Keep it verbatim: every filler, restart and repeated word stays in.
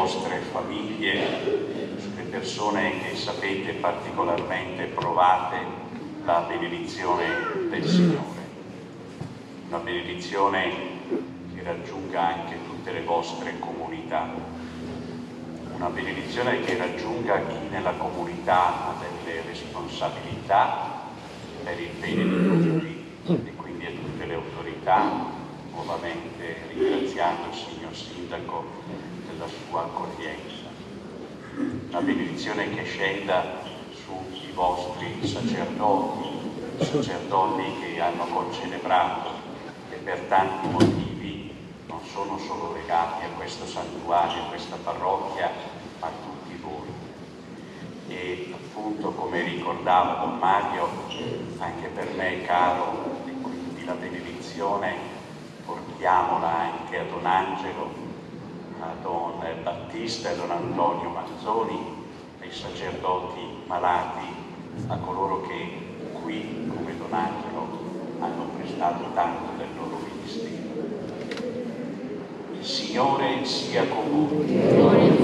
vostre famiglie, sulle persone che sapete particolarmente provate la benedizione del Signore. Una benedizione che raggiunga anche tutte le vostre comunità. Una benedizione che raggiunga chi nella comunità ha delle responsabilità per il bene di tutti e quindi a tutte le autorità, nuovamente ringraziando il signor Sindaco della sua accoglienza. Una benedizione che scenda sui vostri sacerdoti, sacerdoti che hanno concelebrato e per tanti motivi non sono solo legati a questo santuario, a questa parrocchia, ma a tutti voi. E appunto, come ricordava Don Mario, anche per me è caro, e quindi la benedizione portiamola anche a Don Angelo, a Don Battista e Don Antonio Manzoni, ai sacerdoti malati, a coloro che qui, come Don Angelo, hanno prestato tanto del loro ministero. Il Signore sia con voi.